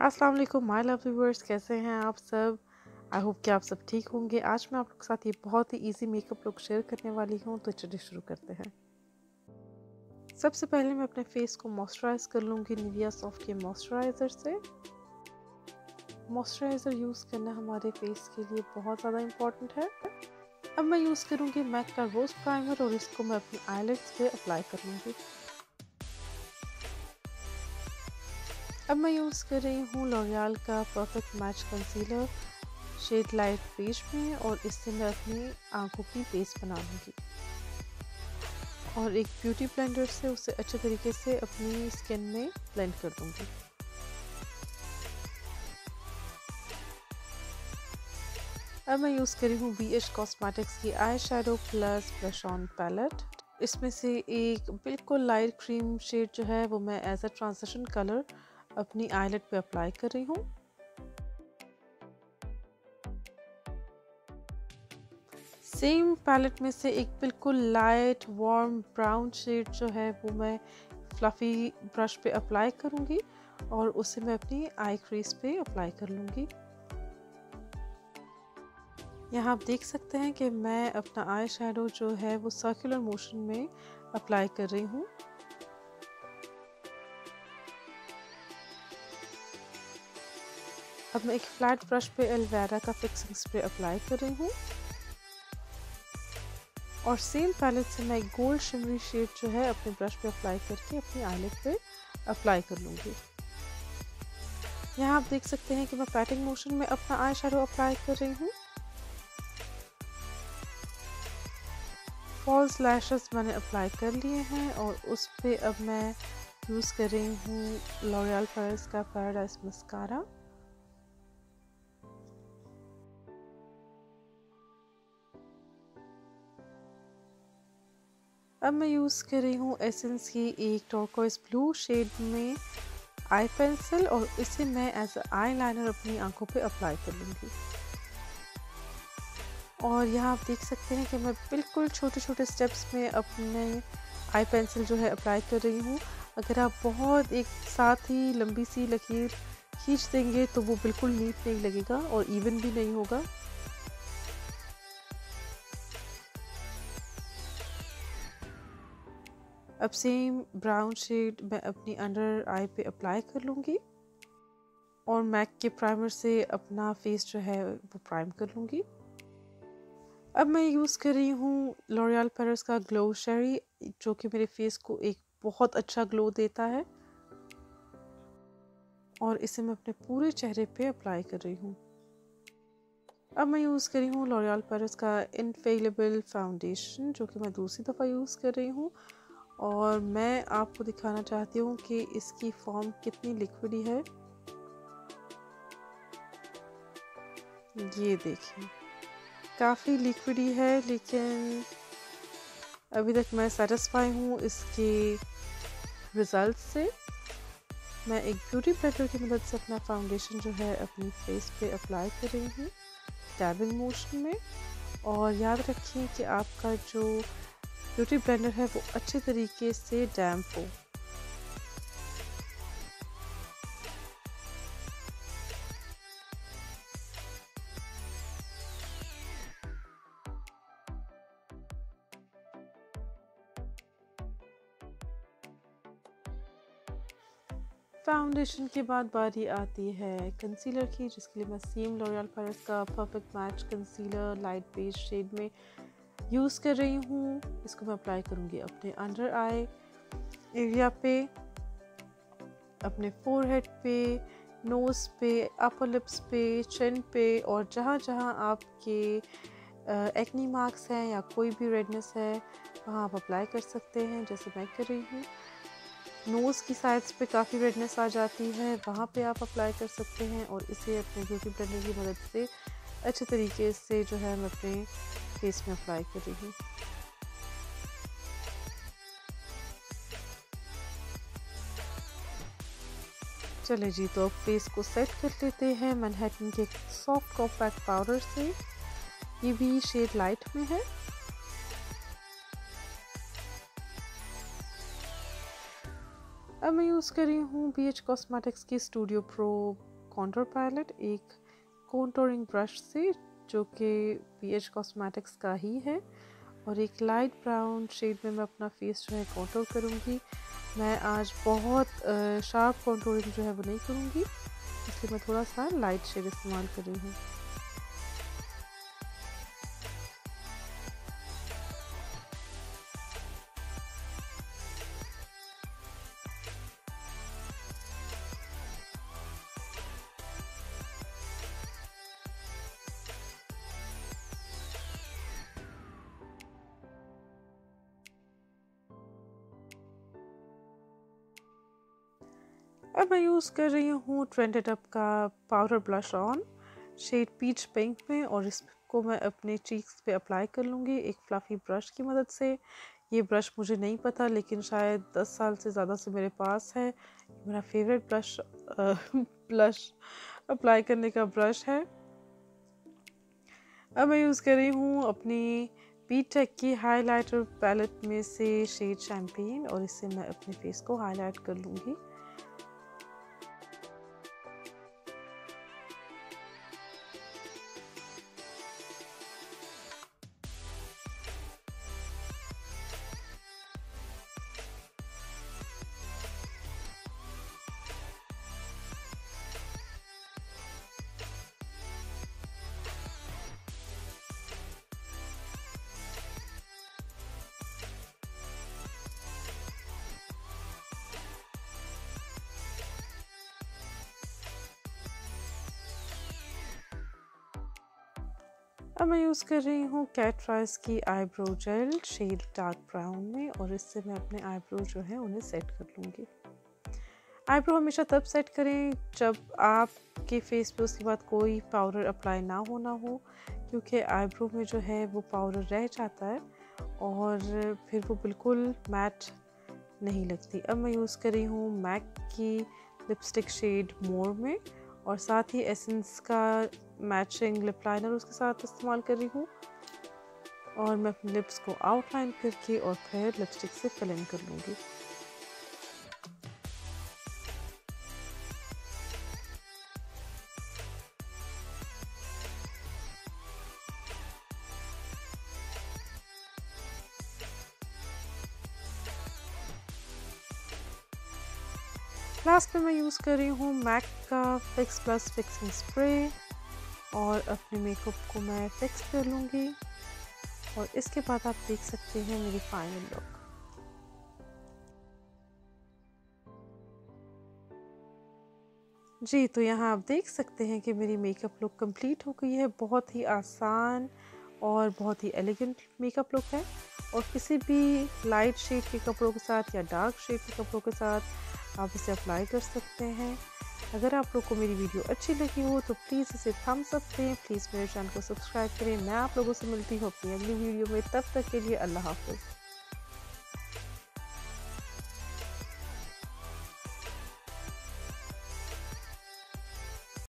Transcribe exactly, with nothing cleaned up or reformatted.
अस्सलाम वालेकुम my love viewers, कैसे हैं आप सब। आई होप कि आप सब ठीक होंगे। आज मैं आप लोग के साथ ये बहुत ही इजी मेकअप लुक शेयर करने वाली हूँ, तो चलिए शुरू करते हैं। सबसे पहले मैं अपने फेस को मॉइस्चराइज कर लूँगी निविया सॉफ्ट के मॉइस्चराइज़र से। मॉइस्चराइज़र यूज़ करना हमारे फेस के लिए बहुत ज़्यादा इम्पॉर्टेंट है। अब मैं यूज़ करूँगी मैक का रोज प्राइमर और इसको मैं अपनी आईलिड्स पे अप्लाई कर लूँगी। अब मैं यूज़ कर रही हूँ लॉरियल का perfect match concealer shade light beige में, और इससे मैं अपनी आंखों की बेस बना लूँगी और एक ब्यूटी ब्लेंडर से उसे अच्छे तरीके से अपनी स्किन में ब्लेंड कर दूँगी। अब मैं यूज़ कर रही हूँ बी एच कॉस्मेटिक्स की eye shadow plus blush on palette. इसमें से एक बिल्कुल लाइट क्रीम शेड जो है वो मैं एज अ ट्रांजिशन कलर अपनी आईलिड पे अप्लाई कर रही हूँ। सेम पैलेट में से एक बिल्कुल लाइट वार्म ब्राउन शेड जो है वो मैं फ्लफी ब्रश पे अप्लाई करूँगी और उसे मैं अपनी आई क्रीज पे अप्लाई कर लूँगी। यहाँ आप देख सकते हैं कि मैं अपना आई शेडो जो है वो सर्कुलर मोशन में अप्लाई कर रही हूँ। अब मैं एक फ्लैट ब्रश पे एलोवेरा का फिक्सिंग स्प्रे अप्लाई कर रही हूँ और सेम पैलेट से मैं गोल्ड शिमरी शेड जो है अपने ब्रश पे अप्लाई करके अपनी आईलिड पे अप्लाई कर लूँगी। यहाँ आप देख सकते हैं कि मैं पैटिंग मोशन में अपना आई शेडो अप्लाई कर रही हूँ। फॉल्स लैशेस मैंने अप्लाई कर लिए हैं और उस पे अब मैं यूज़ कर रही हूँ लॉरियल पेरिस का पैराडाइज मस्कारा। अब मैं यूज़ कर रही हूँ एसेंस की एक टर्कोइज ब्लू शेड में आई पेंसिल और इसे मैं एज अ आई लाइनर अपनी आंखों पे अप्लाई कर लूँगी। और यहाँ आप देख सकते हैं कि मैं बिल्कुल छोटे छोटे स्टेप्स में अपने आई पेंसिल जो है अप्लाई कर रही हूँ। अगर आप बहुत एक साथ ही लंबी सी लकीर खींच देंगे तो वो बिल्कुल नीट नहीं लगेगा और इवन भी नहीं होगा। अब सेम ब्राउन शेड मैं अपनी अंडर आई पे अप्लाई कर लूँगी और मैक के प्राइमर से अपना फेस जो है वो प्राइम कर लूँगी। अब मैं यूज़ कर रही हूँ लॉरियल पेरिस का ग्लो शेरी, जो कि मेरे फेस को एक बहुत अच्छा ग्लो देता है और इसे मैं अपने पूरे चेहरे पे अप्लाई कर रही हूँ। अब मैं यूज़ कर रही हूँ लॉरियल पेरिस का इनफेलेबल फाउंडेशन, जो कि मैं दूसरी दफ़ा यूज़ कर रही हूँ और मैं आपको दिखाना चाहती हूँ कि इसकी फॉर्म कितनी लिक्विडी है। ये देखिए, काफ़ी लिक्विडी है, लेकिन अभी तक मैं सेटिस्फाई हूँ इसके रिज़ल्ट से। मैं एक ब्यूटी ब्लेंडर की मदद से अपना फाउंडेशन जो है अपनी फेस पे अप्लाई कर रही हूँ टैबिंग मोशन में। और याद रखिए कि आपका जो ब्यूटी ब्लेंडर है वो अच्छे तरीके से डैम्प हो। फाउंडेशन के बाद बारी आती है कंसीलर की, जिसके लिए मैं सेम लॉरियल पेरिस का perfect match concealer light beige shade में यूज़ कर रही हूँ। इसको मैं अप्लाई करूँगी अपने अंडर आई एरिया पे, अपने फोरहेड पे, नोज़ पे, अपर लिप्स पे, चिन पे, और जहाँ जहाँ आपके एक्नी मार्क्स हैं या कोई भी रेडनेस है वहाँ आप अप्लाई कर सकते हैं, जैसे मैं कर रही हूँ। नोज़ की साइड्स पे काफ़ी रेडनेस आ जाती है, वहाँ पे आप अप्लाई कर सकते हैं और इसे अपने ब्यूटी ब्लेंडर की मदद से अच्छे तरीके से जो है मैं अपने फेस में अप्लाई कर रही हूँ। चले जी, तो अब फेस को सेट कर लेते हैं मैनहट्टन के सॉफ्ट कॉम्पैक्ट पाउडर से। ये भी शेड लाइट में है। अब मैं यूज़ कर रही हूँ बी एच कॉस्मेटिक्स की स्टूडियो प्रो कॉन्टोर पैलेट एक कॉन्टोरिंग ब्रश से, जो कि पी एच कॉस्मेटिक्स का ही है, और एक लाइट ब्राउन शेड में मैं अपना फेस जो है कॉन्टोर करूँगी। मैं आज बहुत शार्प कॉन्टोरिंग जो है वो नहीं करूँगी, इसलिए मैं थोड़ा सा लाइट शेड इस्तेमाल कर रही हूँ। अब मैं यूज़ कर रही हूँ ट्रेंडेड अप का powder blush on shade peach pink में, और इसको मैं अपने चीक्स पे अप्लाई कर लूँगी एक फ्लफ़ी ब्रश की मदद से। ये ब्रश मुझे नहीं पता, लेकिन शायद दस साल से ज़्यादा से मेरे पास है। मेरा फेवरेट ब्रश ब्लश अप्लाई करने का ब्रश है। अब मैं यूज़ कर रही हूँ अपनी बी टेक की हाइलाइटर पैलेट में से शेड शैम्पेन, और इससे मैं अपने फेस को हाईलाइट कर लूँगी। अब मैं यूज़ कर रही हूँ कैट राइस की eyebrow gel shade dark brown में, और इससे मैं अपने आईब्रो जो है उन्हें सेट कर लूँगी। आईब्रो हमेशा तब सेट करें जब आपके फेस पे उसके बाद कोई पाउडर अप्लाई ना होना हो, क्योंकि आईब्रो में जो है वो पाउडर रह जाता है और फिर वो बिल्कुल मैट नहीं लगती। अब मैं यूज़ कर रही हूँ मैक की लिपस्टिक शेड मोर में, और साथ ही एसेंस का मैचिंग लिप लाइनर उसके साथ इस्तेमाल कर रही हूँ, और मैं अपने लिप्स को आउटलाइन करके और फिर लिपस्टिक से फिल इन कर लूँगी। लास्ट में मैं यूज़ कर रही हूँ मैक का फिक्स प्लस फिक्सिंग स्प्रे, और अपने मेकअप को मैं फिक्स कर लूँगी, और इसके बाद आप देख सकते हैं मेरी फाइनल लुक। जी, तो यहाँ आप देख सकते हैं कि मेरी मेकअप लुक कंप्लीट हो गई है। बहुत ही आसान और बहुत ही एलिगेंट मेकअप लुक है, और किसी भी लाइट शेड के कपड़ों के साथ या डार्क शेड के कपड़ों के साथ आप इसे अप्लाई कर सकते हैं। अगर आप लोग को मेरी वीडियो अच्छी लगी हो तो प्लीज़ इसे थम्स अप दें, प्लीज़ मेरे चैनल को सब्सक्राइब करें। मैं आप लोगों से मिलती हूँ अपनी अगली वीडियो में, तब तक के लिए अल्लाह हाफ़िज़।